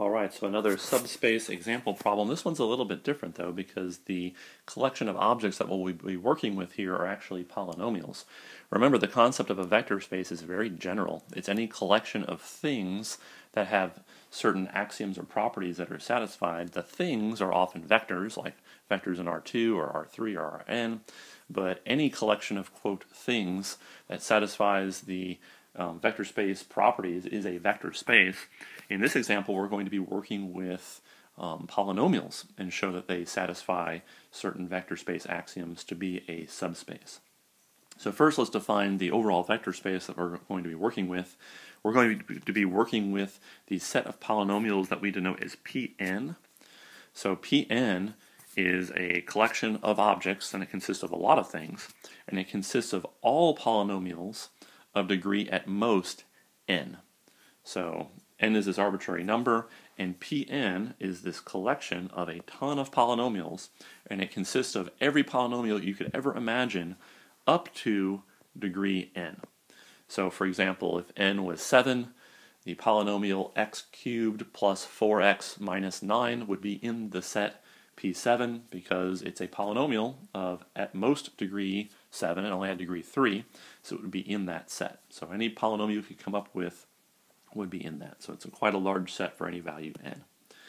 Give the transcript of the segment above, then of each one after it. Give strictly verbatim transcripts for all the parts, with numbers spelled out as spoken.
Alright, so another subspace example problem. This one's a little bit different though, because the collection of objects that we'll be working with here are actually polynomials. Remember, the concept of a vector space is very general. It's any collection of things that have certain axioms or properties that are satisfied. The things are often vectors, like vectors in R two or R three or Rn, but any collection of, quote, things that satisfies the um, vector space properties is a vector space. In this example, we're going to be working with um, polynomials and show that they satisfy certain vector space axioms to be a subspace. So first, let's define the overall vector space that we're going to be working with. We're going to be working with the set of polynomials that we denote as Pn. So Pn is a collection of objects, and it consists of a lot of things, and it consists of all polynomials of degree at most n. So n is this arbitrary number, and Pn is this collection of a ton of polynomials, and it consists of every polynomial you could ever imagine up to degree n. So for example, if n was seven, the polynomial x cubed plus four x minus nine would be in the set P seven because it's a polynomial of at most degree seven and only had degree three, so it would be in that set. So any polynomial you could come up with would be in that. So it's a quite a large set for any value n.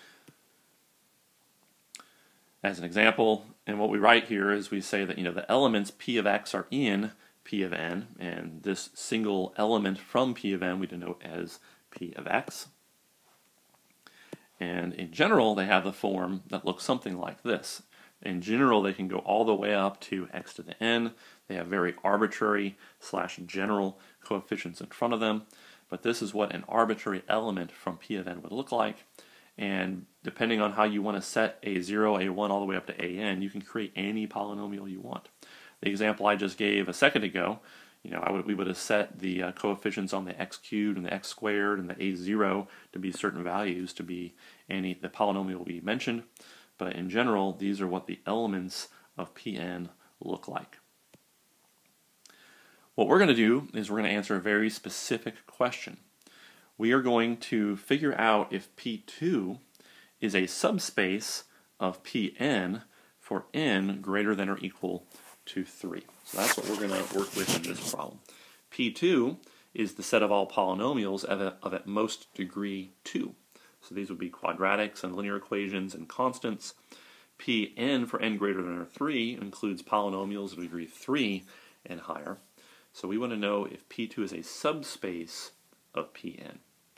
As an example, and what we write here is we say that, you know, the elements P of x are in P of n, and this single element from P of n we denote as P of x. And in general, they have the form that looks something like this. In general, they can go all the way up to x to the n. They have very arbitrary slash general coefficients in front of them. But this is what an arbitrary element from P of n would look like. And depending on how you want to set a zero, a one, all the way up to an, you can create any polynomial you want. The example I just gave a second ago, you know, I would, we would have set the uh, coefficients on the x cubed and the x squared and the a zero to be certain values to be any the polynomial we mentioned. But in general, these are what the elements of Pn look like. What we're going to do is we're going to answer a very specific question. We are going to figure out if P two is a subspace of Pn for n greater than or equal to three. So that's what we're going to work with in this problem. P two is the set of all polynomials of, a, of at most degree two. So these would be quadratics and linear equations and constants. Pn for n greater than or three includes polynomials of degree three and higher. So we want to know if P two is a subspace of Pn.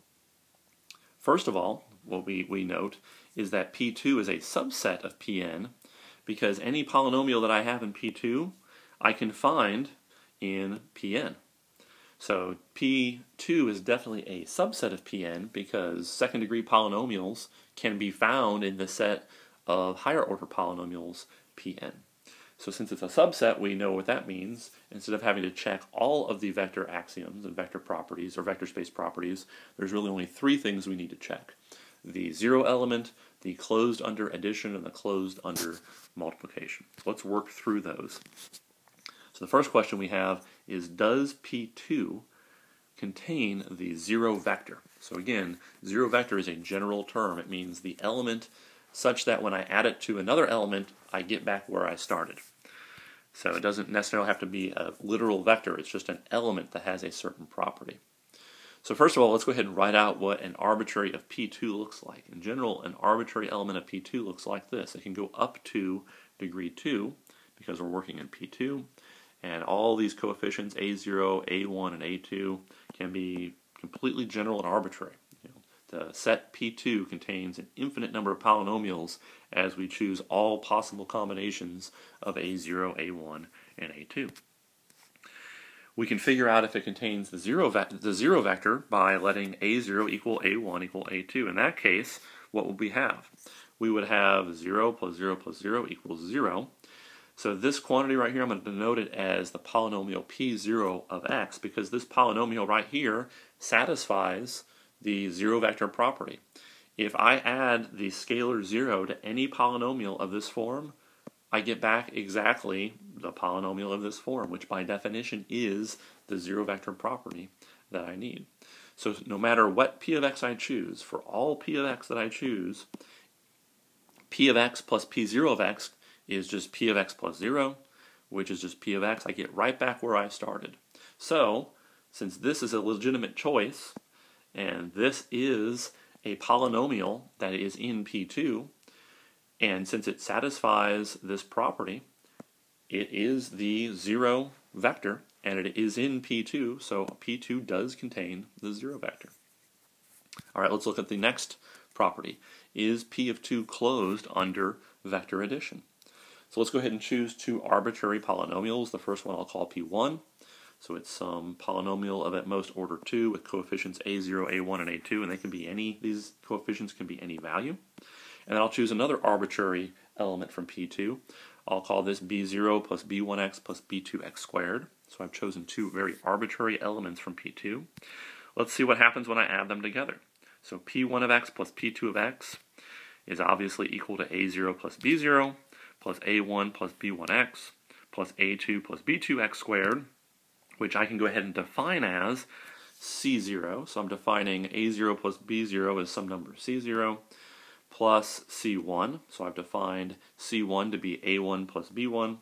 First of all, what we, we note is that P two is a subset of Pn because any polynomial that I have in P two, I can find in Pn. So P two is definitely a subset of Pn because second degree polynomials can be found in the set of higher order polynomials Pn. So since it's a subset, we know what that means. Instead of having to check all of the vector axioms and vector properties or vector space properties, there's really only three things we need to check. The zero element, the closed under addition, and the closed under multiplication. So let's work through those. So the first question we have is, does P two contain the zero vector? So again, zero vector is a general term. It means the element such that when I add it to another element, I get back where I started. So it doesn't necessarily have to be a literal vector. It's just an element that has a certain property. So first of all, let's go ahead and write out what an arbitrary of P two looks like. In general, an arbitrary element of P two looks like this. It can go up to degree two because we're working in P two. And all these coefficients, a zero, a one, and a two, can be completely general and arbitrary. You know, the set P two contains an infinite number of polynomials as we choose all possible combinations of a zero, a one, and a two. We can figure out if it contains the zero, the zero vector by letting a zero equal a one equal a two. In that case, what would we have? We would have zero plus zero plus zero equals zero. So this quantity right here, I'm going to denote it as the polynomial P zero of x because this polynomial right here satisfies the zero vector property. If I add the scalar zero to any polynomial of this form, I get back exactly the polynomial of this form, which by definition is the zero vector property that I need. So no matter what p of x I choose, for all p of x that I choose, p of x plus p zero of x is just p of x plus zero, which is just p of x. I get right back where I started. So, since this is a legitimate choice, and this is a polynomial that is in P two, and since it satisfies this property, it is the zero vector, and it is in P two, so P two does contain the zero vector. All right, let's look at the next property. Is P of two closed under vector addition? So let's go ahead and choose two arbitrary polynomials. The first one I'll call P one. So it's some polynomial of at most order two with coefficients a zero, a one, and a two, and they can be any, these coefficients can be any value. And then I'll choose another arbitrary element from P two. I'll call this b zero plus b one x plus b two x squared. So I've chosen two very arbitrary elements from P two. Let's see what happens when I add them together. So p one of x plus p two of x is obviously equal to a zero plus b zero plus a one plus b one x plus a two plus b two x squared, which I can go ahead and define as c zero. So I'm defining a zero plus b zero as some number c zero plus c one. So I've defined c one to be a one plus b one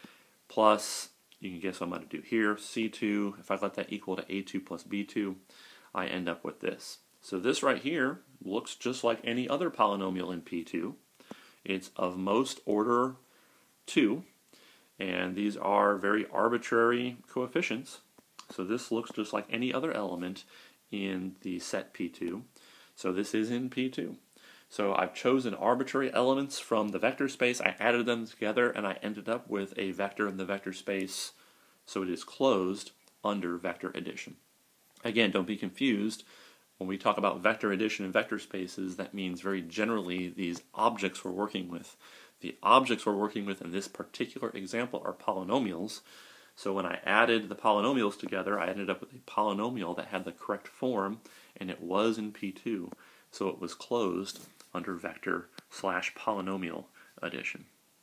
plus, you can guess what I'm going to do here, c two. If I let that equal to a two plus b two, I end up with this. So this right here looks just like any other polynomial in P two. It's of most order two, and these are very arbitrary coefficients. So this looks just like any other element in the set P two. So this is in P two. So I've chosen arbitrary elements from the vector space, I added them together, and I ended up with a vector in the vector space, so it is closed under vector addition. Again, don't be confused. When we talk about vector addition in vector spaces, that means very generally these objects we're working with. The objects we're working with in this particular example are polynomials. So when I added the polynomials together, I ended up with a polynomial that had the correct form, and it was in P two. So it was closed under vector slash polynomial addition.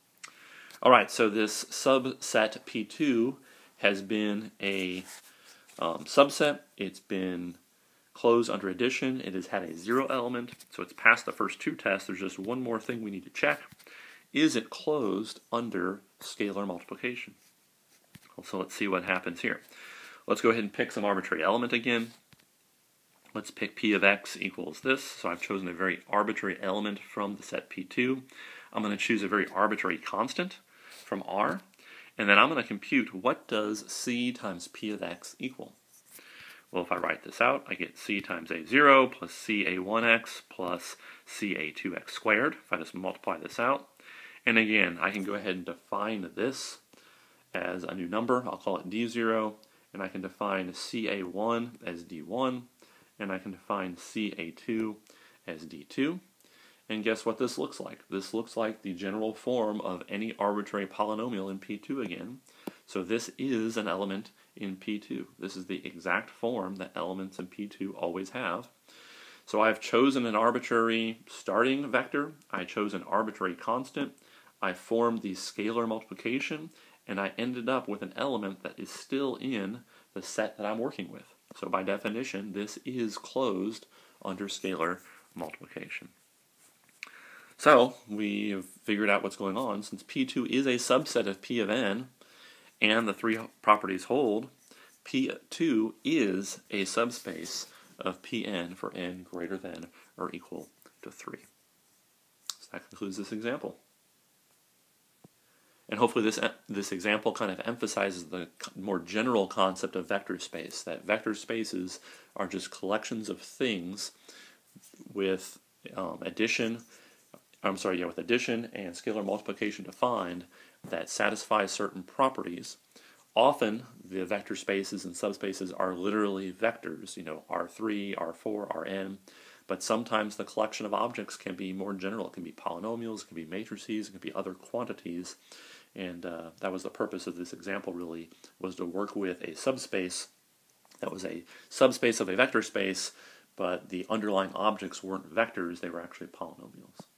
All right, so this subset P two has been a um, subset. It's been closed under addition. It has had a zero element, so it's passed the first two tests. There's just one more thing we need to check. Is it closed under scalar multiplication? So let's see what happens here. Let's go ahead and pick some arbitrary element again. Let's pick p of x equals this. So I've chosen a very arbitrary element from the set P two. I'm going to choose a very arbitrary constant from R, and then I'm going to compute what does c times p of x equal. Well, if I write this out, I get c times a zero plus c a one x plus c a two x squared, if I just multiply this out. And again, I can go ahead and define this as a new number. I'll call it d zero, and I can define c a one as d one, and I can define c a two as d two. And guess what this looks like? This looks like the general form of any arbitrary polynomial in P two again. So this is an element in P two. This is the exact form that elements in P two always have. So I've chosen an arbitrary starting vector. I chose an arbitrary constant. I formed the scalar multiplication, and I ended up with an element that is still in the set that I'm working with. So by definition, this is closed under scalar multiplication. So we have figured out what's going on. Since P two is a subset of P of n, and the three properties hold, P two is a subspace of Pn for n greater than or equal to three. So that concludes this example. And hopefully this, this example kind of emphasizes the more general concept of vector space, that vector spaces are just collections of things with um, addition, I'm sorry, yeah, with addition and scalar multiplication defined that satisfy certain properties. Often the vector spaces and subspaces are literally vectors, you know, R three, R four, Rn, but sometimes the collection of objects can be more general. It can be polynomials, it can be matrices, it can be other quantities. And uh, that was the purpose of this example, really, was to work with a subspace that was a subspace of a vector space, but the underlying objects weren't vectors, they were actually polynomials.